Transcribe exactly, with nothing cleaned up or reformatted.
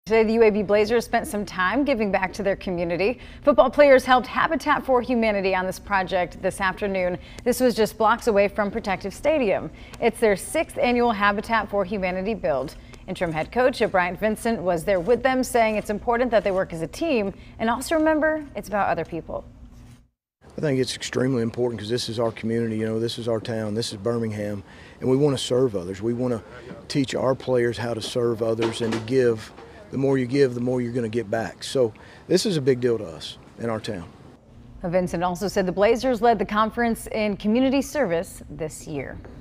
Today, the U A B Blazers spent some time giving back to their community. Football players helped Habitat for Humanity on this project this afternoon. This was just blocks away from Protective Stadium. It's their sixth annual Habitat for Humanity build. Interim head coach Bryant Vincent was there with them, saying it's important that they work as a team and also remember it's about other people. I think it's extremely important because this is our community, you know, this is our town, this is Birmingham, and we want to serve others. We want to teach our players how to serve others and to give. The more you give, the more you're going to get back. So this is a big deal to us in our town. Vincent also said the Blazers led the conference in community service this year.